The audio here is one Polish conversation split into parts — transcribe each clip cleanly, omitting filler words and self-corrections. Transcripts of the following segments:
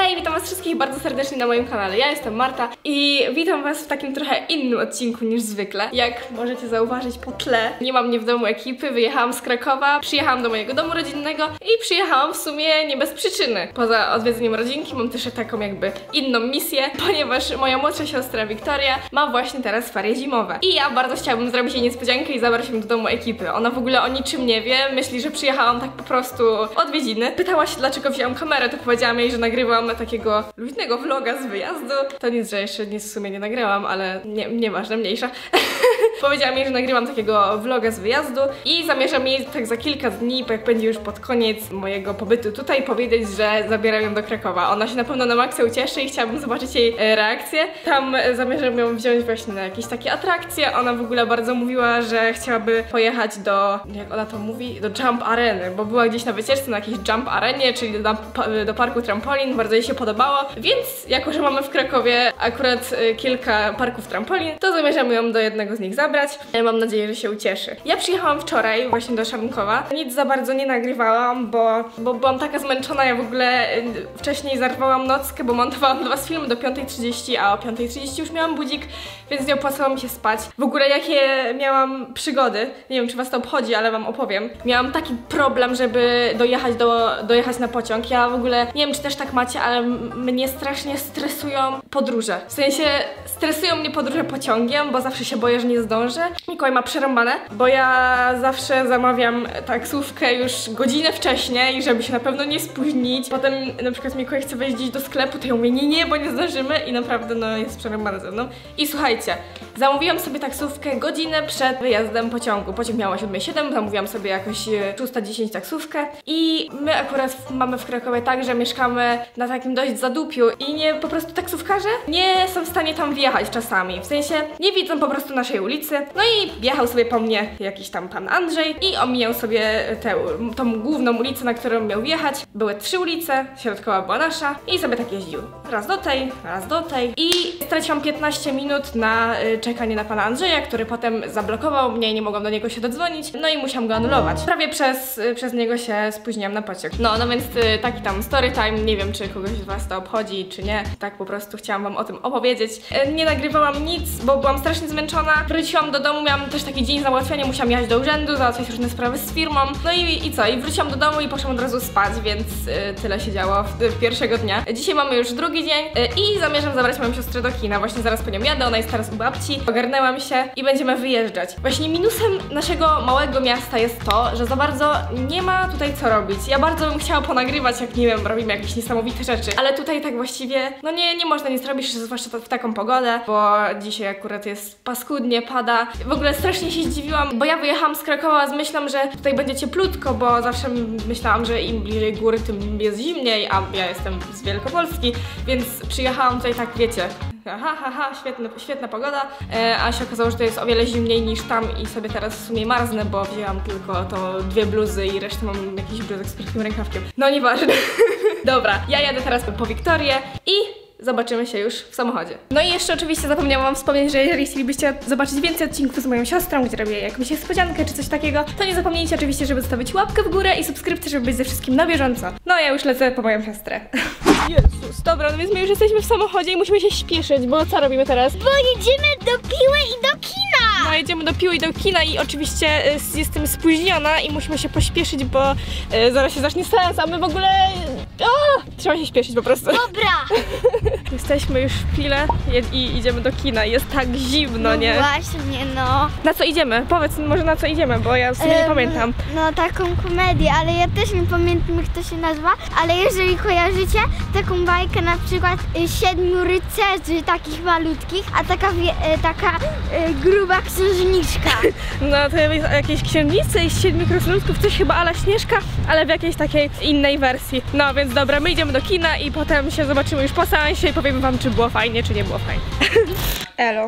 Hej, witam was wszystkich bardzo serdecznie na moim kanale. Ja jestem Marta i witam was w takim trochę innym odcinku niż zwykle. Jak możecie zauważyć po tle, nie mam mnie w domu ekipy, wyjechałam z Krakowa, przyjechałam do mojego domu rodzinnego i przyjechałam w sumie nie bez przyczyny. Poza odwiedzeniem rodzinki mam też taką jakby inną misję, ponieważ moja młodsza siostra Wiktoria ma właśnie teraz ferie zimowe. I ja bardzo chciałabym zrobić jej niespodziankę i zabrać ją do domu ekipy. Ona w ogóle o niczym nie wie, myśli, że przyjechałam tak po prostu odwiedziny. Pytała się, dlaczego wzięłam kamerę, to powiedziałam jej, że nagrywam takiego luźnego vloga z wyjazdu. To nic, że jeszcze nic w sumie nie nagrałam, ale nieważne, mniejsza. Powiedziałam jej, że nagrywam takiego vloga z wyjazdu i zamierzam jej tak za kilka dni, jak będzie już pod koniec mojego pobytu tutaj, powiedzieć, że zabieram ją do Krakowa. Ona się na pewno na maksa ucieszy i chciałabym zobaczyć jej reakcję. Tam zamierzam ją wziąć właśnie na jakieś takie atrakcje. Ona w ogóle bardzo mówiła, że chciałaby pojechać do, jak ona to mówi, do Jump Areny, bo była gdzieś na wycieczce na jakiejś Jump Arenie, czyli do parku trampolin, bardzo jej się podobało, więc jako, że mamy w Krakowie akurat kilka parków trampolin, to zamierzam ją do jednego z nich zabrać. Mam nadzieję, że się ucieszy. Ja przyjechałam wczoraj właśnie do Szarnkowa. Nic za bardzo nie nagrywałam, bo byłam taka zmęczona. Ja w ogóle wcześniej zarwałam nockę, bo montowałam dla was film do 5:30, a o 5:30 już miałam budzik, więc nie opłacało mi się spać. W ogóle jakie miałam przygody, nie wiem, czy was to obchodzi, ale wam opowiem. Miałam taki problem, żeby dojechać na pociąg. Ja w ogóle, nie wiem, czy też tak macie, ale mnie strasznie stresują podróże. W sensie stresują mnie podróże pociągiem, bo zawsze się boję, że nie zdążę. Mikołaj ma przerąbane, bo ja zawsze zamawiam taksówkę już godzinę wcześniej, żeby się na pewno nie spóźnić. Potem na przykład Mikołaj chce wejść gdzieś do sklepu, to ja mówię nie, bo nie zdążymy i naprawdę no jest przerąbane ze mną. I słuchajcie, zamówiłam sobie taksówkę godzinę przed wyjazdem pociągu. Pociąg miał o 7:07, zamówiłam sobie jakoś 6:10 taksówkę i my akurat mamy w Krakowie tak, że mieszkamy na takim dość zadupiu i po prostu taksówkarze nie są w stanie tam wjechać czasami. W sensie nie widzą po prostu naszej ulicy. No i jechał sobie po mnie jakiś tam pan Andrzej i omijał sobie tą główną ulicę, na którą miał wjechać. Były 3 ulice, środkowa była nasza i sobie tak jeździł. Raz do tej i straciłam 15 minut na czekanie na pana Andrzeja, który potem zablokował mnie i nie mogłam do niego się dodzwonić, no i musiałam go anulować. Prawie przez niego się spóźniłam na pociąg. No więc taki tam story time, nie wiem, czy kogoś z was to obchodzi, czy nie. Tak po prostu chciałam wam o tym opowiedzieć. Nie nagrywałam nic, bo byłam strasznie zmęczona. Wróciłam do domu, miałam też taki dzień załatwiania, musiałam jechać do urzędu, załatwiać różne sprawy z firmą. No i co? I wróciłam do domu i poszłam od razu spać, więc tyle się działo w pierwszego dnia. Dzisiaj mamy już drugi dzień i zamierzam zabrać moją siostrę do kina. Właśnie zaraz po nią jadę, ona jest teraz u babci. Ogarnęłam się i będziemy wyjeżdżać. Właśnie minusem naszego małego miasta jest to, że za bardzo nie ma tutaj co robić. Ja bardzo bym chciała ponagrywać, jak nie wiem, robimy jakieś niesamowite rzeczy, ale tutaj tak właściwie, no nie można nic robić, zwłaszcza w taką pogodę, bo dzisiaj akurat jest paskudnie, pada. W ogóle strasznie się zdziwiłam, bo ja wyjechałam z Krakowa z myślą, że tutaj będzie cieplutko, bo zawsze myślałam, że im bliżej góry, tym jest zimniej, a ja jestem z Wielkopolski, więc przyjechałam tutaj tak, wiecie, świetna pogoda, a się okazało, że to jest o wiele zimniej niż tam i sobie teraz w sumie marznę, bo wzięłam tylko to 2 bluzy i resztę mam jakiś bluzek z krótkim rękawkiem. No nieważne. Dobra, ja jadę teraz po Wiktorię i zobaczymy się już w samochodzie. No i jeszcze oczywiście zapomniałam wam wspomnieć, że jeżeli chcielibyście zobaczyć więcej odcinków z moją siostrą, gdzie robię jakąś niespodziankę czy coś takiego, to nie zapomnijcie oczywiście, żeby zostawić łapkę w górę i subskrypcję, żeby być ze wszystkim na bieżąco. No ja już lecę po moją siostrę. Jezus, dobra, no więc my już jesteśmy w samochodzie i musimy się śpieszyć, bo co robimy teraz? Bo jedziemy do Piły i do kina! No jedziemy do Piły i do kina i oczywiście jestem spóźniona i musimy się pośpieszyć, bo zaraz się zacznie seans, a my w ogóle... trzeba się śpieszyć po prostu. Dobra! Jesteśmy już w Pile i idziemy do kina. Jest tak zimno, no nie? Właśnie, no. Na co idziemy? Powiedz może na co idziemy, bo ja w sumie nie pamiętam. No taką komedię, ale ja też nie pamiętam jak to się nazywa, ale jeżeli kojarzycie taką bajkę na przykład 7 rycerzy takich malutkich, a taka gruba księżniczka. No to jakieś księżnice i 7 krasnoludków, coś chyba ala Śnieżka, ale w jakiejś takiej innej wersji. No więc dobra, my idziemy do kina i potem się zobaczymy już po seansie i powiemy wam, czy było fajnie, czy nie było fajnie. Elo.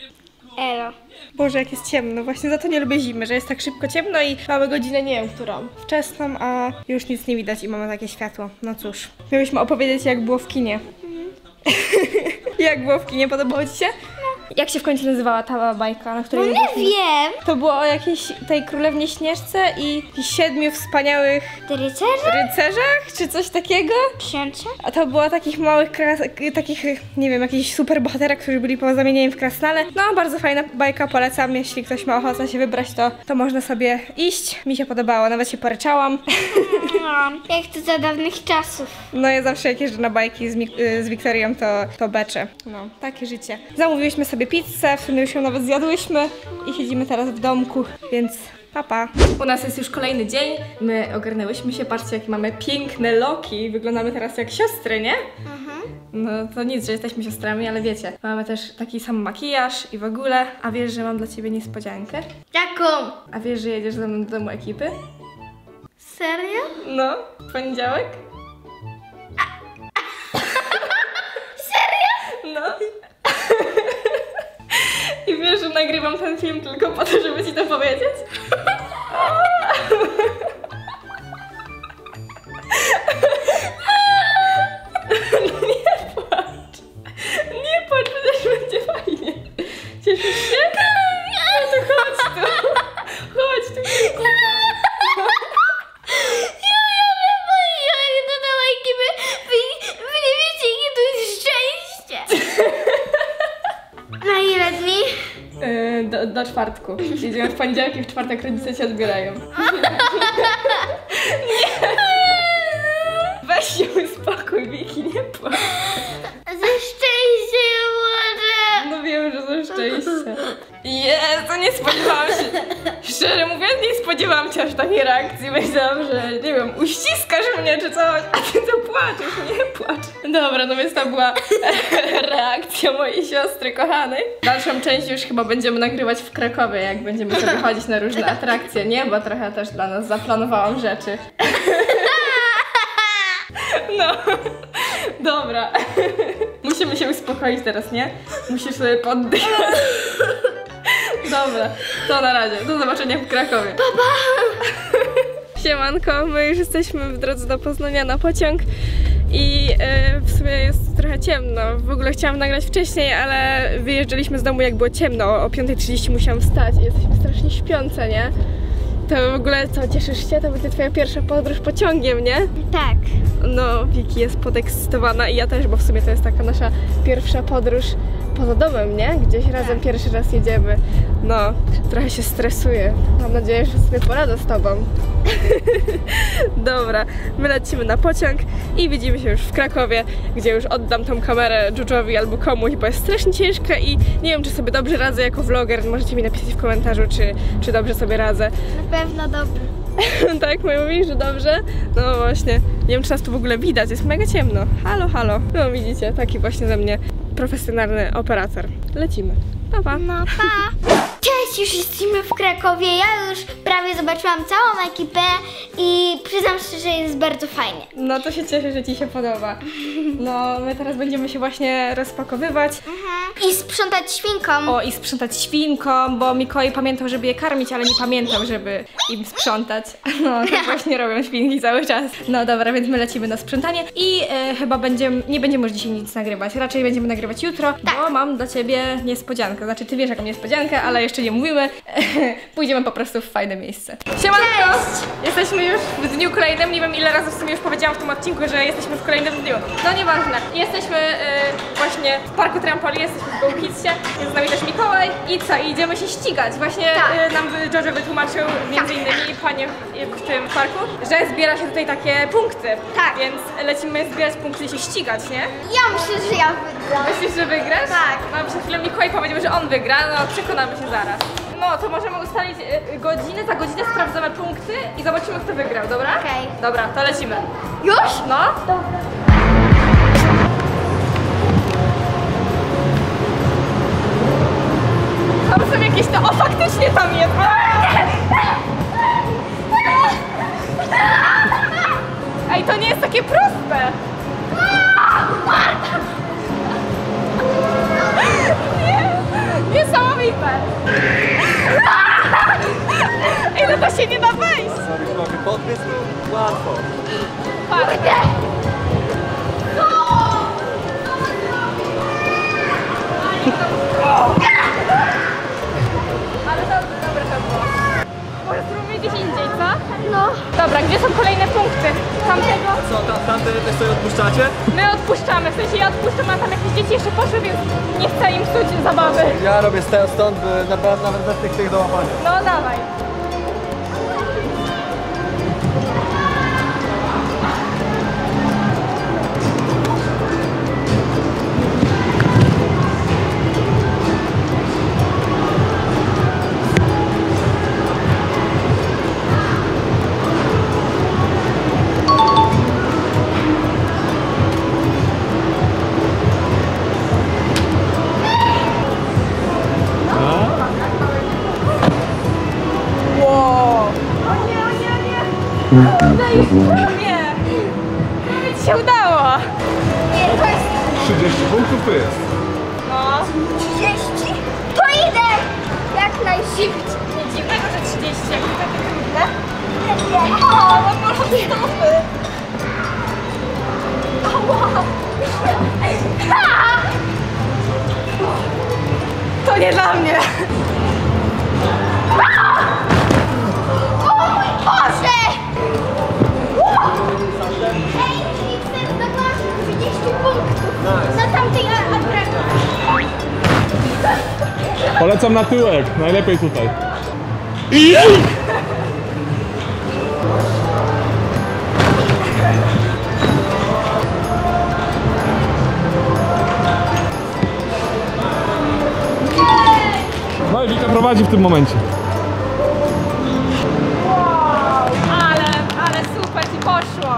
Elo. Boże, jak jest ciemno. Właśnie za to nie lubię zimy, że jest tak szybko ciemno i mamy godzinę, nie wiem którą. Wczesną, a już nic nie widać i mamy takie światło. No cóż. Mieliśmy opowiedzieć, jak było w kinie. Jak było w kinie? Podobało ci się? No. Jak się w końcu nazywała ta bajka, na której... No nie wiem. To było o jakiejś tej królewnie Śnieżce i 7 wspaniałych rycerzach, czy coś takiego? Księcia? A to było takich małych, takich, nie wiem, jakichś super bohaterach, którzy byli po zamienieniu w krasnale. No, bardzo fajna bajka, polecam, jeśli ktoś ma ochotę się wybrać, to można sobie iść. Mi się podobało, nawet się poryczałam. No, jak to za dawnych czasów. No ja zawsze jak jeżdżę na bajki z Wiktorią, to beczę. No, takie życie. Zamówiłyśmy sobie pizzę, w sumie już ją nawet zjadłyśmy i siedzimy teraz w domku, więc papa. U nas jest już kolejny dzień, my ogarnęłyśmy się, patrzcie jakie mamy piękne loki, wyglądamy teraz jak siostry, nie? No to nic, że jesteśmy siostrami, ale wiecie, mamy też taki sam makijaż i w ogóle. A wiesz, że mam dla ciebie niespodziankę? Jaką? A wiesz, że jedziesz ze mną do domu ekipy? Serio? No, w poniedziałek? Serio? No. I wiesz, że nagrywam ten film tylko po to, żeby ci to powiedzieć? Nie płacz. Nie płacz, przecież będzie fajnie. Cieszysz się? No to chodź tu. Chodź tu. Wy nie wiecie, jakie to jest szczęście. Na ile dni? Do czwartku. Jedziemy w poniedziałek i w czwartek rodzice cię odbierają. Nie. Weź się uspokój, Wiki, nie płacz. Ze szczęścia może. No wiem, że ze szczęścia. Jezu, nie spodziewałam się. Szczerze mówiąc, nie spodziewałam się aż takiej reakcji. Myślałam, że nie wiem, uściskasz mnie czy coś, a ty to płaczesz, nie płacz. Dobra, no więc to była reakcja mojej siostry kochanej. Dalszą część już chyba będziemy nagrywać w Krakowie, jak będziemy sobie chodzić na różne atrakcje, nie? Bo trochę też dla nas zaplanowałam rzeczy. No, dobra. Musimy się uspokoić teraz, nie? Musisz sobie poddychać. Dobra, to na razie. Do zobaczenia w Krakowie. Pa, pa. Siemanko, my już jesteśmy w drodze do Poznania na pociąg i w sumie jest trochę ciemno. W ogóle chciałam nagrać wcześniej, ale wyjeżdżaliśmy z domu jak było ciemno. O 5:30 musiałam wstać i jesteśmy strasznie śpiące, nie? To w ogóle co, cieszysz się? To będzie twoja pierwsza podróż pociągiem, nie? Tak. No, Wiki jest podekscytowana i ja też, bo w sumie to jest taka nasza pierwsza podróż poza domem, nie? Gdzieś razem pierwszy raz jedziemy. No, trochę się stresuję. Mam nadzieję, że sobie poradzę z tobą. Dobra, my lecimy na pociąg i widzimy się już w Krakowie, gdzie już oddam tą kamerę Dżudżowi albo komuś, bo jest strasznie ciężka i nie wiem, czy sobie dobrze radzę jako vloger. Możecie mi napisać w komentarzu, czy dobrze sobie radzę. Na pewno dobrze. Tak, mówisz, że dobrze? No właśnie, nie wiem, czy nas tu w ogóle widać, jest mega ciemno. Halo, halo. No widzicie, taki właśnie ze mnie profesjonalny operator. Lecimy. Pa, pa. No pa. Cześć, już jesteśmy w Krakowie. Ja już prawie zobaczyłam całą ekipę i przyznam szczerze, że jest bardzo fajnie. No to się cieszę, że ci się podoba. No, my teraz będziemy się właśnie rozpakowywać. I sprzątać świnkom. O, i sprzątać świnkom, bo Mikołaj pamiętał, żeby je karmić, ale nie pamiętał, żeby im sprzątać. No, tak właśnie robią świnki cały czas. No dobra, więc my lecimy na sprzątanie i chyba nie będziemy już dzisiaj nic nagrywać. Raczej będziemy nagrywać jutro, bo mam dla ciebie niespodziankę. Znaczy, ty wiesz jaką niespodziankę, ale jeszcze nie mówimy. Pójdziemy po prostu w fajne miejsce. Siemanko! Jesteśmy już w dniu kolejnym. Nie wiem, ile razy w sumie już powiedziałam w tym odcinku, że jesteśmy w kolejnym dniu. No nieważne. Jesteśmy właśnie w parku Trampolin, jesteśmy w Go Kidsie. Jest z nami też Mikołaj. I co? Idziemy się ścigać. Właśnie nam Jojo wytłumaczył, między innymi panie w tym parku, że zbiera się tutaj takie punkty. Tak. Więc lecimy zbierać punkty i się ścigać, nie? Ja myślę, że ja wygram. Myślisz, że wygrasz? Tak. No przed chwilą Mikołaj powiedział, że on wygra, no przekonamy się zaraz. No to możemy ustalić godzinę, za godzinę sprawdzamy punkty i zobaczymy, kto wygrał, dobra? Okej. Dobra, to lecimy. Już? No. Dobra. Tam są jakieś to... O, faktycznie tam jest! Ej, to nie jest takie proste! Niesamowite! Ej, no to się nie da wejść! Mogę podbiec? Łatwo. Patrz. Dobra, gdzie są kolejne punkty? Tamtego? Co, tamte też sobie odpuszczacie? My odpuszczamy, w sensie ja odpuszczam, a tam jakieś dzieci jeszcze poszły, więc nie chcę im psuć zabawy. Ja robię stąd, naprawdę nawet bez tych do łapania. No dawaj. Nie! Prawie ci się udało! Nie, to jest 30 punktów tu jest. No, 30. To idę! Jak najszybciej. nie dziwnego, że 30, jak to takie trudne. Nie. O, mam bolą stopy! Ała! To nie dla mnie! O mój Boże! Ej, chcę zdobyć 30 punktów na tamtej atrakcji. Polecam na tyłek, najlepiej tutaj. No i Wika prowadzi w tym momencie. Wow, ale super ci poszło!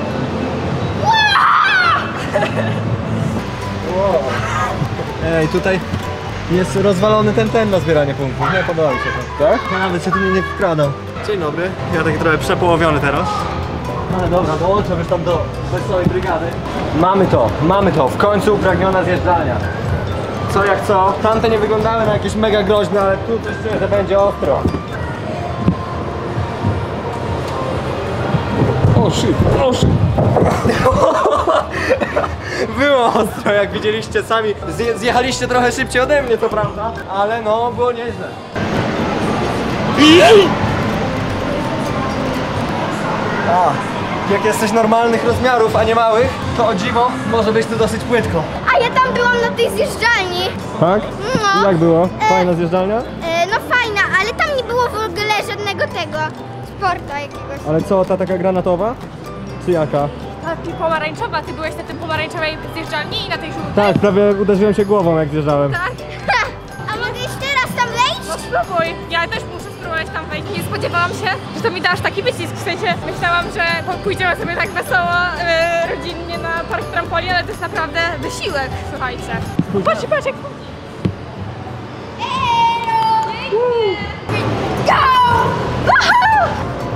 Ej, tutaj jest rozwalony ten na zbieranie punktów. Nie podoba mi się to. Tak? Ja nawet się tu nie wkradał. Dzień dobry. Ja taki trochę przepołowiony teraz. Ale dobra, dołączam już tam do wesołej brygady. Mamy to. W końcu upragniona zjeżdżalnia. Co jak co? Tamte nie wyglądały na jakieś mega groźne, ale tu coś czuję, że będzie ostro. O shit, o shit. Było ostro, jak widzieliście sami. Zjechaliście trochę szybciej ode mnie, to prawda, ale no, było nieźle. A, jak jesteś normalnych rozmiarów, a nie małych, to o dziwo może być tu dosyć płytko. A ja tam byłam na tej zjeżdżalni. Tak? No. Jak było? Fajna zjeżdżalnia? No fajna, ale tam nie było w ogóle żadnego tego sportu jakiegoś. Ale co, ta taka granatowa? Czy jaka? Taki pomarańczowa, ty byłeś na tym pomarańczowej zjeżdżalni i na tej żółtej? Tak, prawie uderzyłem się głową jak zjeżdżałem. Tak? A mogę jeszcze raz tam wejść? No spróbuj, ja też muszę spróbować tam wejść. Nie spodziewałam się, że to mi dasz taki wycisk. W sensie myślałam, że pójdziemy sobie tak wesoło, rodzinnie na park trampolin, ale to jest naprawdę wysiłek, słuchajcie. Patrz, patrz jak chodzi. Go! Woohoo!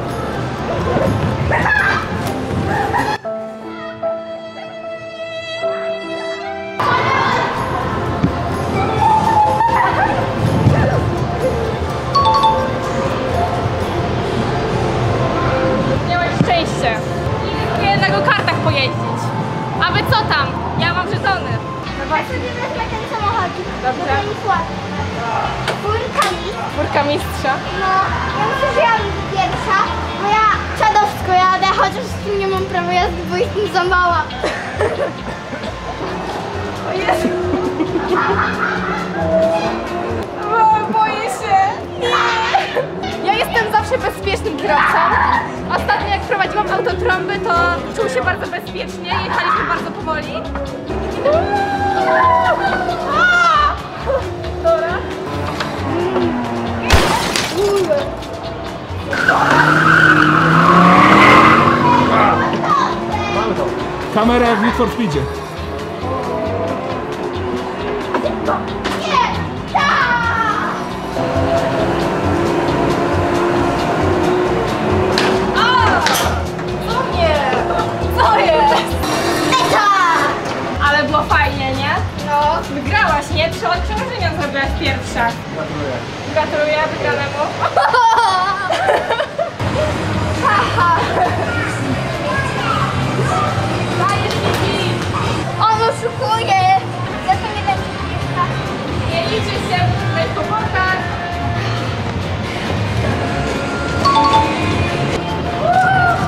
Miałeś szczęście. I jednak o kartach pojeździć. A wy co tam? Ja mam żetony. No Ja sobie wezmę ten samochodzik. Dobrze. To jest łatwe. Furkami. Czwórka mistrza. No, ja myślę, że ja będę pierwsza, bo ja dziadowsko jadę, chociaż z tym nie mam prawa jazdy, bo jestem za mała. O Jezu. O, boję się. Nie. Ja jestem zawsze bezpiecznym kierowcą. Ostatnio jak prowadziłam autotrąby, to czuł się bardzo bezpiecznie. Jechaliśmy bardzo powoli. Dobra. Kamera jak w Need for Speedzie. Nie! Tak! O nie! Co jest? Eta! Ale było fajnie, nie? No. Wygrałaś, nie? 3 okrążenia zrobiłaś pierwsza. Gratuluję. Gratuluję wygranemu. Haha! Dajesz mi. On oszukuje! Ja to nie będę pierwsza. Nie liczy się, to jest komórka.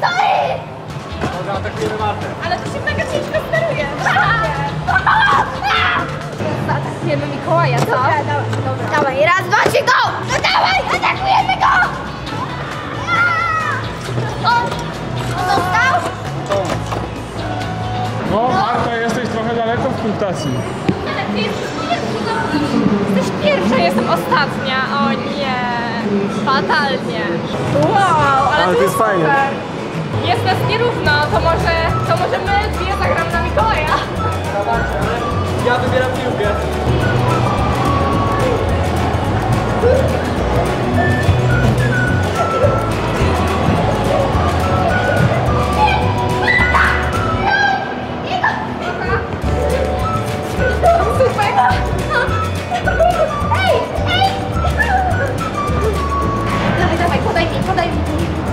Dobra, atakujemy Martę. Ale to się mega ciężko steruje. Atakujemy Mikołaja, co? Dobra. Dawaj, raz, dwa, trzy, go! No dawaj, atakujemy go! On dostał? No, Marta, jesteś trochę daleko w punktacji. Ty jesteś pierwsza, jestem ostatnia. O nie, fatalnie. Wow, ale to jest fajnie. super. Jest nas nierówno, to może my dwie zagramy na Mikołaja. Ja wybieram piłkę. Dawaj, podaj mi.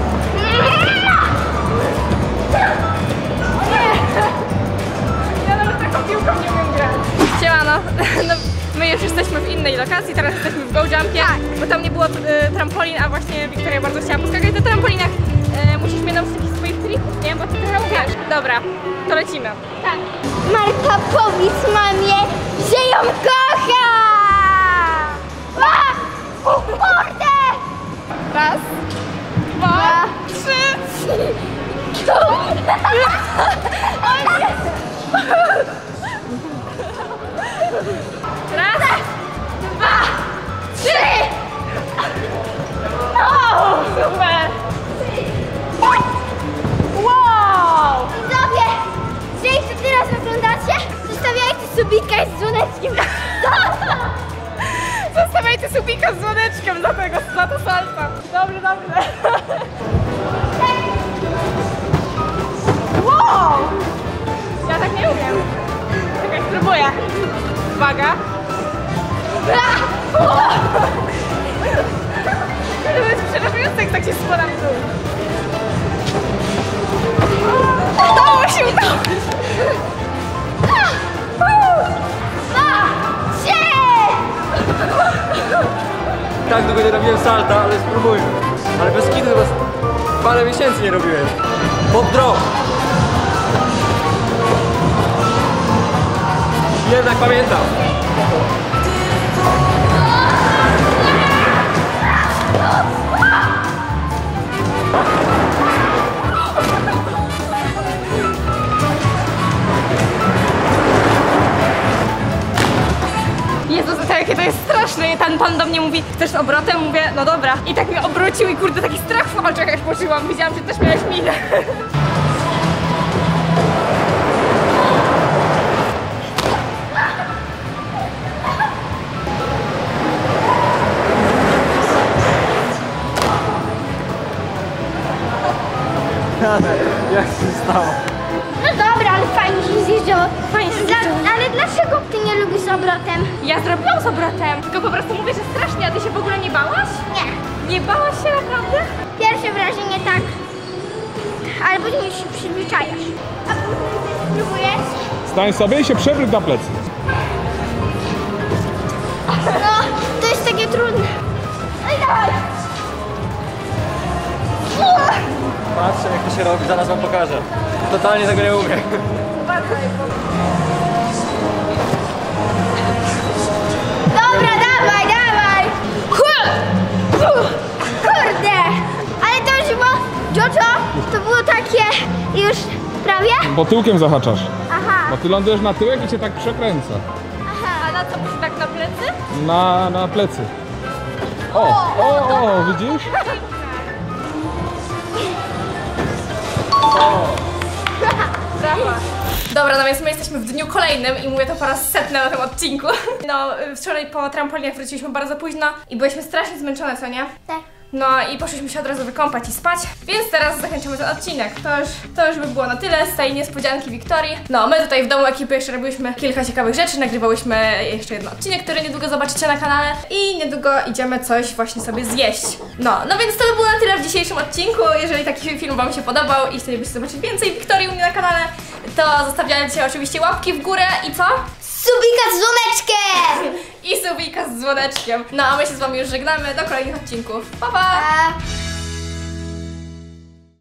Ja nawet taką piłką nie umiem grać. Siemano, no, my już jesteśmy w innej lokacji, teraz jesteśmy w Go Jumpie, bo tam nie było trampolin, a właśnie Wiktoria bardzo chciała poskakać na trampolinach. Musisz mnie nauczyć takich swoich trików, nie? Bo ty trochę umiesz. Dobra, to lecimy. Tak. Marta, powiedz mamie, że ją kocha! O kurde! Raz, dwa, trzy. Raz, dwa, trzy. O, super. Wow. Widzowie, jeżeli to teraz oglądacie, zostawiajcie subika z dzwoneczkiem. Zostawiajcie subika z dzwoneczkiem za to salto. Dobrze. Wow! Ja tak nie umiem. Czekaj, spróbuję. Uwaga. To jest przerażające, jak tak się spadam w dół. Udało się! Tak długo nie robiłem salta, ale spróbujmy. Ale bez kitu chyba parę miesięcy nie robiłem. Pop drop. Jednak pamiętam. Jezus, jakie to jest straszne. Ten pan do mnie mówi, chcesz z obrotem? Mówię, no dobra. I tak mnie obrócił i kurde, taki strach w oczach aż poczułam. Widziałam, że też miałeś minę. Jak się stało? No dobra, ale fajnie się zjeżdżało. Ale dlaczego ty nie lubisz z obrotem? Ja zrobiłam z obrotem, tylko po prostu mówię, że strasznie, a ty się w ogóle nie bałaś? Nie. Nie bałaś się naprawdę? Pierwsze wrażenie tak, ale później już się przyzwyczajasz. A później też spróbujesz? Stań sobie i się przewróć na plecy. No, to jest takie trudne. No i dawaj. Patrzcie, jak to się robi, zaraz wam pokażę. Totalnie tego nie umiem. Dobra, dawaj. Kurde. Ale to już było, Jojo, to było takie już prawie? Bo tyłkiem zahaczasz. Aha. Bo ty lądujesz na tyłek i cię tak przekręca. A na co, byś tak na plecy? Na plecy. O, widzisz? Brawa. Dobra, no więc my jesteśmy w dniu kolejnym i mówię to po raz setny na tym odcinku. No, wczoraj po trampolinach wróciliśmy bardzo późno i byliśmy strasznie zmęczone, co nie? Tak. No i poszliśmy się od razu wykąpać i spać, więc teraz zakończymy ten odcinek. To już by było na tyle z tej niespodzianki Wiktorii. No, my tutaj w domu ekipy jeszcze robiliśmy kilka ciekawych rzeczy, nagrywałyśmy jeszcze jeden odcinek, który niedługo zobaczycie na kanale i niedługo idziemy coś właśnie sobie zjeść. No więc to by było na tyle w dzisiejszym odcinku. Jeżeli taki film wam się podobał i chcielibyście zobaczyć więcej Wiktorii u mnie na kanale, to zostawiajcie oczywiście łapki w górę i co? Subika z dzwoneczkiem! I subika z dzwoneczkiem. No a my się z wami już żegnamy, do kolejnych odcinków. Pa, pa! Pa.